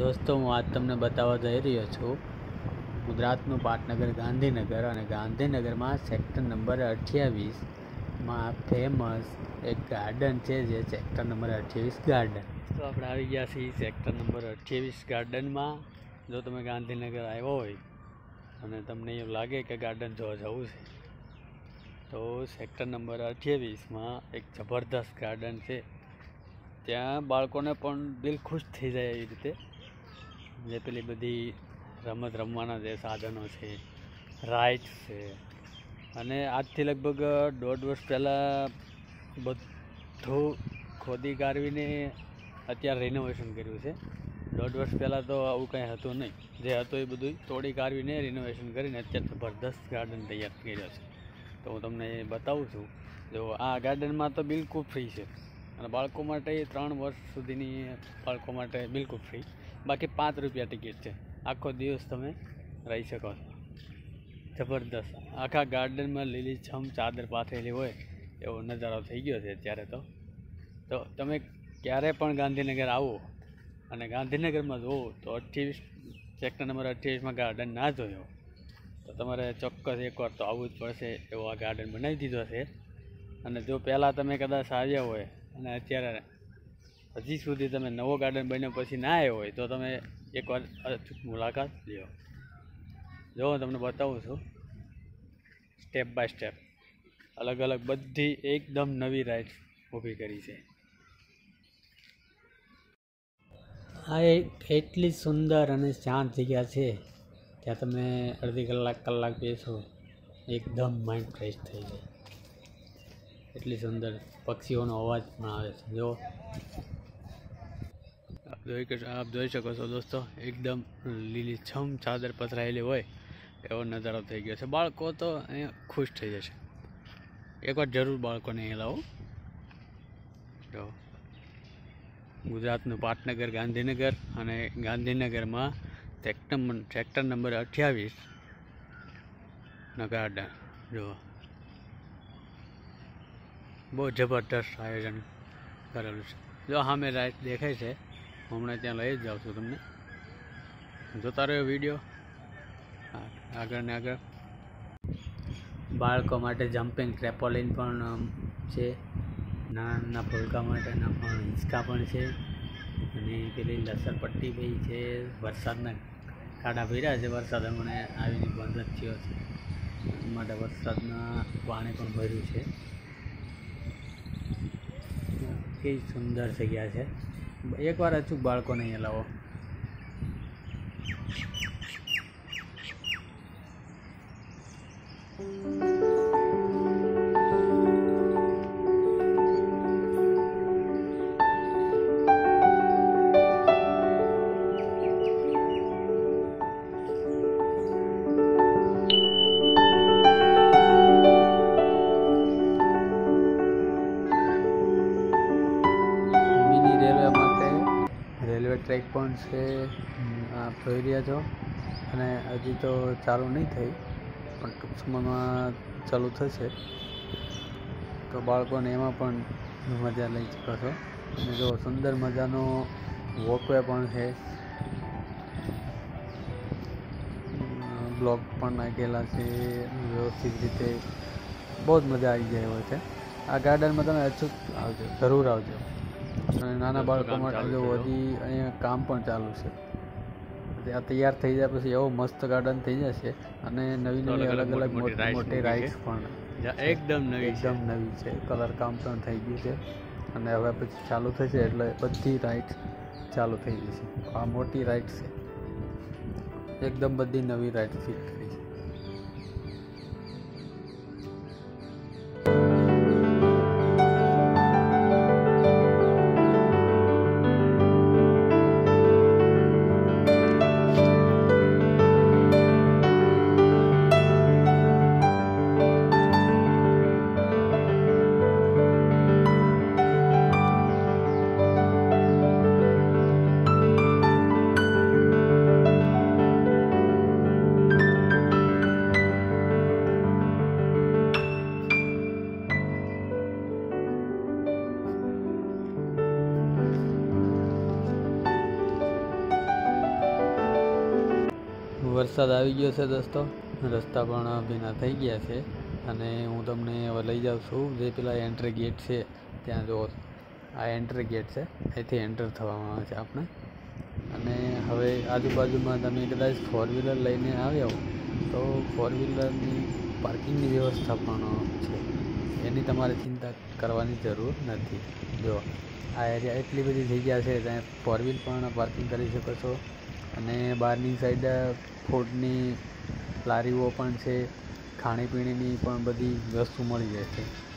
दोस्तों हूँ आज तमने बतावा जई रह्यो छूँ गुजरातનું પાટનગર ગાંધીનગર અને ગાંધીનગરમાં સેક્ટર નંબર 28માં ફેમસ એક ગાર્ડન છે જે સેક્ટર નંબર 28 ગાર્ડન। તો આપણે આવી ગયા છીએ સેક્ટર નંબર 28 ગાર્ડનમાં। જો તમે ગાંધીનગર આવ્યા હોય અને તમને એવું લાગે કે ગાર્ડન જોવા જવું છે તો સેક્ટર નંબર 28માં એક જબરદસ્ત ગાર્ડન છે। ત્યાં બાળકોને પણ દિલ ખુશ થઈ જાય એવી રીતે જે પેલી બધી રમત રમવાના જે સાધનો છે, રાઇડ્સ છે અને આજથી લગભગ 1.5 વર્ષ પહેલાં બધું ખોદી કાઢવીને અત્યારે રિનોવેશન કર્યું છે। 1.5 વર્ષ પહેલાં તો આવું કંઈ હતું નહીં, જે હતું એ બધું તોડી કાઢવીને રિનોવેશન કરીને અત્યારે જબરદસ્ત ગાર્ડન તૈયાર કર્યો છે। તો હું તમને બતાવું છું। જો આ ગાર્ડનમાં તો બિલકુલ ફ્રી છે અને બાળકો માટે 3 વર્ષ સુધીની બાળકો માટે બિલકુલ ફ્રી, બાકી 5 રૂપિયા ટિકિટ છે। આખો દિવસ તમે રહી શકો છો। જબરદસ્ત આખા ગાર્ડનમાં લીલીછમ ચાદર પાથરેલી હોય એવો નજારો થઈ ગયો છે અત્યારે। તો તમે ક્યારે પણ ગાંધીનગર આવો અને ગાંધીનગરમાં જુઓ તો 28 સેક્ટર નંબર 28માં ગાર્ડન ના જોયો તો તમારે ચોક્કસ એકવાર તો આવવું જ પડશે એવો આ ગાર્ડન બનાવી દીધો છે। અને જો પહેલાં તમે કદાચ આવ્યા હોય અને અત્યારે હજી સુધી તમે નવો ગાર્ડન બન્યો પછી ના આવ્યો હોય તો તમે એકવાર અચૂક મુલાકાત લ્યો। જો હું તમને બતાવું છું સ્ટેપ બાય સ્ટેપ અલગ અલગ બધી એકદમ નવી રાઇડ્સ ઊભી કરી છે। આ એક એટલી સુંદર અને શાંત જગ્યા છે, ત્યાં તમે અડધી કલાક બેસો એકદમ માઇન્ડ ફ્રેશ થઈ જાય। એટલી સુંદર પક્ષીઓનો અવાજ પણ આવે છે। જો આપ જોઈ શકો છો દોસ્તો, એકદમ લીલીછમ ચાદર પથરાયેલી હોય એવો નજારો થઈ ગયો છે। બાળકો તો અહીંયા ખુશ થઈ જશે, એકવાર જરૂર બાળકોને અહીં લાવો। જો ગુજરાતનું પાટનગર ગાંધીનગર અને ગાંધીનગરમાં સેક્ટર નંબર 28 ગાર્ડન જો બહુ જબરદસ્ત આયોજન કરેલું છે। જો સામે રાઈટ દેખાય છે, હું હમણાં ત્યાં લઈ જ જાઉં છું તમને, જોતા રહ્યો વિડીયો આગળ ને આગળ। બાળકો માટે જમ્પિંગ ટ્રેપોલિન પણ છે, નાના ફૂલકા માટેના પણ હિંચકા પણ છે અને પેલી લસરપટ્ટી ભાઈ છે। વરસાદના ખાડા ભર્યા છે, વરસાદ હમણાં આવીને બંધ જ થયો છે માટે વરસાદના પાણી પણ ભર્યું છે। કેવી સુંદર જગ્યા છે, એકવાર અચૂક બાળકોને અહીંયા લાવો। રેલવે ટ્રેક પણ છે, આપ જોઈ રહ્યા છો, અને હજી તો ચાલુ નહીં થઈ પણ ટૂંક સમયમાં ચાલુ થશે તો બાળકોને એમાં પણ મજા લઈ શકો છો। અને જો સુંદર મજાનો વોકવે પણ છે, બ્લોક પણ નાખેલા છે વ્યવસ્થિત રીતે, બહુ જ મજા આવી જાય હોય છે। આ ગાર્ડનમાં તમે અચૂક આવજો, જરૂર આવજો। અને નાના બાળકો માટે જો હજી અહીંયા કામ પણ ચાલુ છે, ત્યાં તૈયાર થઈ જાય પછી એવો મસ્ત ગાર્ડન થઈ જશે। અને નવી અલગ મોટી રાઇડ્સ પણ એકદમ નવી છે, કલર કામ પણ થઈ ગયું છે અને હવે પછી ચાલુ થશે એટલે બધી રાઇડ્સ ચાલુ થઈ જશે। આ મોટી રાઇડ્સ છે, એકદમ બધી નવી રાઇડ્સ ફિટ કરી છે। વરસાદ આવી ગયો છે દોસ્તો, રસ્તા પણ ભીના થઈ ગયા છે અને હું તમને હવે લઈ જાઉં છું જે પેલા એન્ટ્રી ગેટ છે ત્યાં. જો આ એન્ટ્રી ગેટ છે, અહીંથી એન્ટર થવામાં આવે છે આપણે. અને હવે આજુબાજુમાં તમે કદાચ 4 વ્હીલર લઈને આવ્યા હો તો 4 વ્હીલરની પાર્કિંગની વ્યવસ્થા પણ છે, એની તમારે ચિંતા કરવાની જરૂર નથી. જો આ એરિયા એટલી બધી જગ્યા છે ત્યાં 4 વ્હીલ પણ પાર્કિંગ કરી શકો છો. અને બહારની સાઈડ ફૂડની લારીઓ પણ છે, ખાણીપીણીની પણ બધી વસ્તુ મળી જાય છે.